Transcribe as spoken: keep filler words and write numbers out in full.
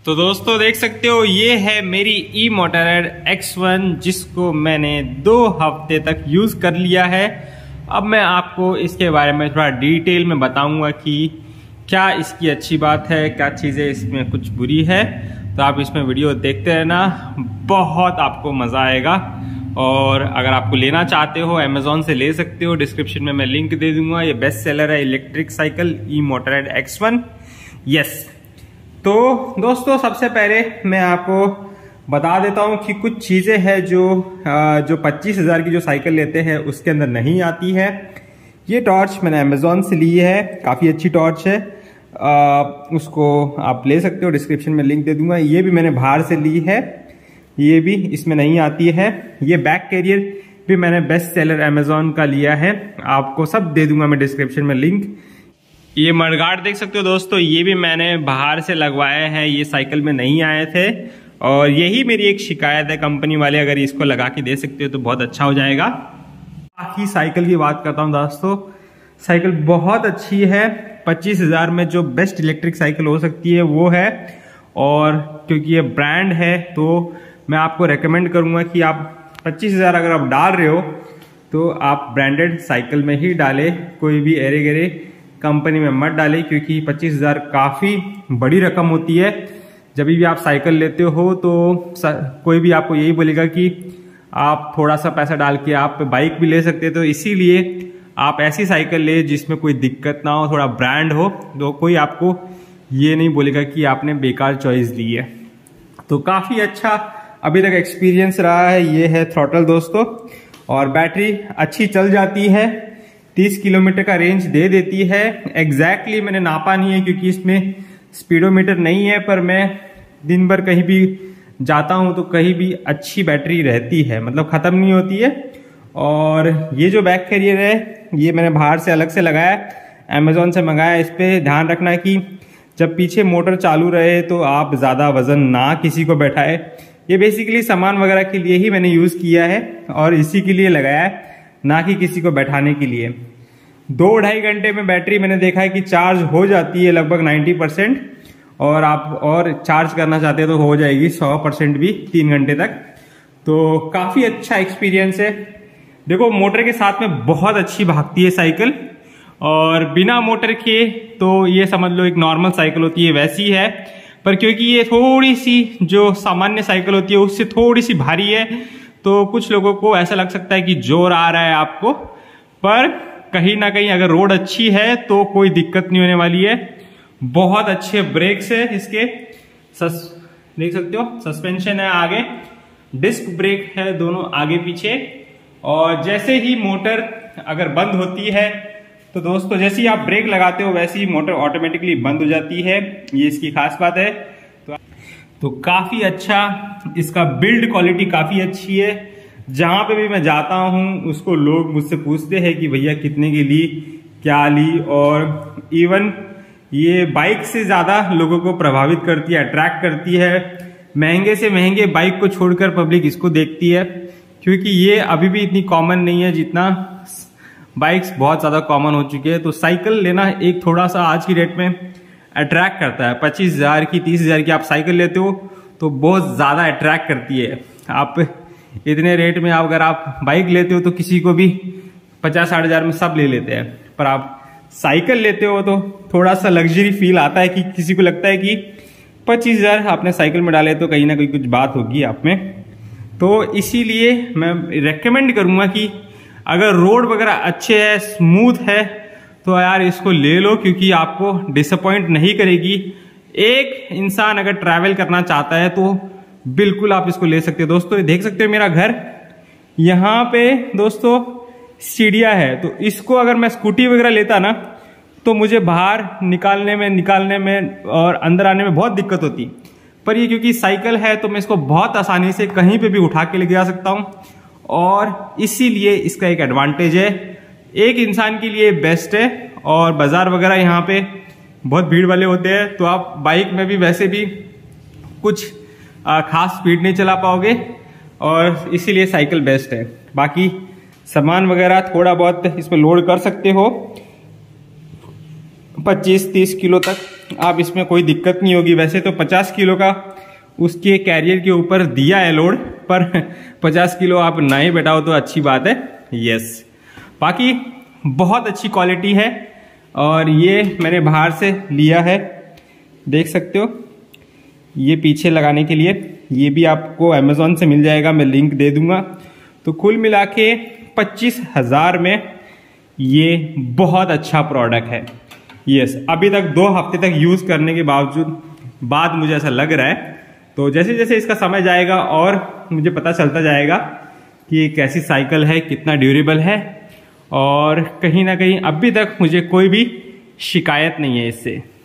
तो दोस्तों देख सकते हो ये है मेरी ई मोटोरेड एक्स वन जिसको मैंने दो हफ्ते तक यूज कर लिया है। अब मैं आपको इसके बारे में थोड़ा डिटेल में बताऊंगा कि क्या इसकी अच्छी बात है, क्या चीज़ें इसमें कुछ बुरी है। तो आप इसमें वीडियो देखते रहना, बहुत आपको मज़ा आएगा। और अगर आपको लेना चाहते हो अमेजोन से ले सकते हो, डिस्क्रिप्शन में मैं लिंक दे दूंगा। ये बेस्ट सेलर है electric cycle EMotorad X one. Yes, तो दोस्तों सबसे पहले मैं आपको बता देता हूं कि कुछ चीज़ें हैं जो जो पच्चीस हज़ार की जो साइकिल लेते हैं उसके अंदर नहीं आती है। ये टॉर्च मैंने अमेजोन से ली है, काफ़ी अच्छी टॉर्च है। आ, उसको आप ले सकते हो, डिस्क्रिप्शन में लिंक दे दूंगा। ये भी मैंने बाहर से ली है, ये भी इसमें नहीं आती है। ये बैक कैरियर भी मैंने बेस्ट सेलर अमेजोन का लिया है, आपको सब दे दूंगा मैं डिस्क्रिप्शन में लिंक। ये मडगार्ड देख सकते हो दोस्तों, ये भी मैंने बाहर से लगवाए हैं, ये साइकिल में नहीं आए थे। और यही मेरी एक शिकायत है कंपनी वाले, अगर इसको लगा के दे सकते हो तो बहुत अच्छा हो जाएगा। बाकी साइकिल की बात करता हूँ दोस्तों, साइकिल बहुत अच्छी है। पच्चीस हजार में जो बेस्ट इलेक्ट्रिक साइकिल हो सकती है वो है। और क्योंकि ये ब्रांड है तो मैं आपको रेकमेंड करूंगा कि आप पच्चीस हजार अगर आप डाल रहे हो तो आप ब्रांडेड साइकिल में ही डालें, कोई भी एरे गेरे कंपनी में मत डालें, क्योंकि पच्चीस हजार काफ़ी बड़ी रकम होती है। जब भी आप साइकिल लेते हो तो कोई भी आपको यही बोलेगा कि आप थोड़ा सा पैसा डाल के आप बाइक भी ले सकते हो। तो इसीलिए आप ऐसी साइकिल ले जिसमें कोई दिक्कत ना हो, थोड़ा ब्रांड हो, तो कोई आपको ये नहीं बोलेगा कि आपने बेकार चॉइस ली है। तो काफ़ी अच्छा अभी तक एक्सपीरियंस रहा है। ये है थ्रॉटल दोस्तों, और बैटरी अच्छी चल जाती है, तीस किलोमीटर का रेंज दे देती है। एग्जैक्टली मैंने नापा नहीं है क्योंकि इसमें स्पीडोमीटर नहीं है, पर मैं दिन भर कहीं भी जाता हूं तो कहीं भी अच्छी बैटरी रहती है, मतलब खत्म नहीं होती है। और ये जो बैक कैरियर है ये मैंने बाहर से अलग से लगाया, अमेजोन से मंगाया। इस पर ध्यान रखना कि जब पीछे मोटर चालू रहे तो आप ज़्यादा वजन ना किसी को बैठाए। ये बेसिकली सामान वगैरह के लिए ही मैंने यूज़ किया है और इसी के लिए लगाया है, ना कि किसी को बैठाने के लिए। दो ढाई घंटे में बैटरी मैंने देखा है कि चार्ज हो जाती है लगभग नब्बे परसेंट, और आप और चार्ज करना चाहते हो तो हो जाएगी सौ परसेंट भी तीन घंटे तक। तो काफ़ी अच्छा एक्सपीरियंस है। देखो मोटर के साथ में बहुत अच्छी भागती है साइकिल, और बिना मोटर के तो ये समझ लो एक नॉर्मल साइकिल होती है वैसी है, पर क्योंकि ये थोड़ी सी जो सामान्य साइकिल होती है उससे थोड़ी सी भारी है तो कुछ लोगों को ऐसा लग सकता है कि जोर आ रहा है आपको, पर कहीं ना कहीं अगर रोड अच्छी है तो कोई दिक्कत नहीं होने वाली है। बहुत अच्छे ब्रेक्स है इसके, सस देख सकते हो, सस्पेंशन है आगे, डिस्क ब्रेक है दोनों आगे पीछे। और जैसे ही मोटर अगर बंद होती है तो दोस्तों जैसे ही आप ब्रेक लगाते हो वैसे ही मोटर ऑटोमेटिकली बंद हो जाती है, ये इसकी खास बात है। तो, तो काफी अच्छा इसका बिल्ड क्वालिटी काफी अच्छी है। जहां पे भी मैं जाता हूं उसको लोग मुझसे पूछते हैं कि भैया कितने की ली, क्या ली। और इवन ये बाइक से ज्यादा लोगों को प्रभावित करती है, अट्रैक्ट करती है। महंगे से महंगे बाइक को छोड़कर पब्लिक इसको देखती है, क्योंकि ये अभी भी इतनी कॉमन नहीं है जितना बाइक्स बहुत ज्यादा कॉमन हो चुके हैं। तो साइकिल लेना एक थोड़ा सा आज की डेट में अट्रैक्ट करता है। पच्चीस हजार की तीस हजार की आप साइकिल लेते हो तो बहुत ज्यादा अट्रैक्ट करती है। आप इतने रेट में आप अगर आप बाइक लेते हो तो किसी को भी पचास साठ हजार में सब ले लेते हैं, पर आप साइकिल लेते हो तो थोड़ा सा लग्जरी फील आता है कि किसी को लगता है कि पच्चीस हजार आपने साइकिल में डाले तो कहीं ना कहीं कुछ बात होगी आप में। तो इसीलिए मैं रेकमेंड करूंगा कि अगर रोड वगैरह अच्छे है, स्मूथ है, तो यार इसको ले लो, क्योंकि आपको डिसअपॉइंट नहीं करेगी। एक इंसान अगर ट्रैवल करना चाहता है तो बिल्कुल आप इसको ले सकते हो। दोस्तों देख सकते हो मेरा घर यहाँ पे दोस्तों सीढ़ियाँ है, तो इसको अगर मैं स्कूटी वगैरह लेता ना तो मुझे बाहर निकालने में निकालने में और अंदर आने में बहुत दिक्कत होती। पर ये क्योंकि साइकिल है तो मैं इसको बहुत आसानी से कहीं पे भी उठा के लेके जा सकता हूँ, और इसीलिए इसका एक एडवांटेज है। एक इंसान के लिए बेस्ट है। और बाजार वगैरह यहाँ पे बहुत भीड़ वाले होते हैं, तो आप बाइक में भी वैसे भी कुछ खास स्पीड नहीं चला पाओगे, और इसीलिए साइकिल बेस्ट है। बाकी सामान वगैरह थोड़ा बहुत इसमें लोड कर सकते हो, पच्चीस तीस किलो तक आप इसमें कोई दिक्कत नहीं होगी। वैसे तो पचास किलो का उसके कैरियर के ऊपर दिया है लोड, पर पचास किलो आप ना ही बैठाओ तो अच्छी बात है। यस, बाकी बहुत अच्छी क्वालिटी है और ये मैंने बाहर से लिया है, देख सकते हो। ये पीछे लगाने के लिए, ये भी आपको अमेज़ॉन से मिल जाएगा, मैं लिंक दे दूंगा। तो कुल मिला के पच्चीस हजार में ये बहुत अच्छा प्रोडक्ट है। यस, अभी तक दो हफ्ते तक यूज करने के बावजूद बाद मुझे ऐसा लग रहा है। तो जैसे जैसे इसका समय जाएगा और मुझे पता चलता जाएगा कि ये कैसी साइकिल है, कितना ड्यूरेबल है, और कहीं ना कहीं अभी तक मुझे कोई भी शिकायत नहीं है इससे।